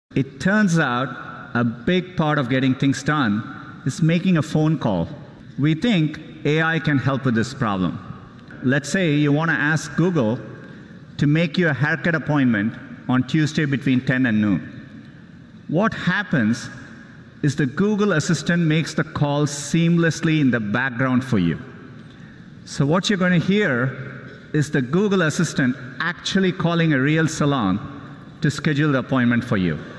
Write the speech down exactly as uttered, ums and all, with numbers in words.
It turns out a big part of getting things done is making a phone call. We think A I can help with this problem. Let's say you want to ask Google to make you a haircut appointment on Tuesday between ten and noon. What happens is the Google Assistant makes the call seamlessly in the background for you. So what you're going to hear is the Google Assistant actually calling a real salon to schedule the appointment for you.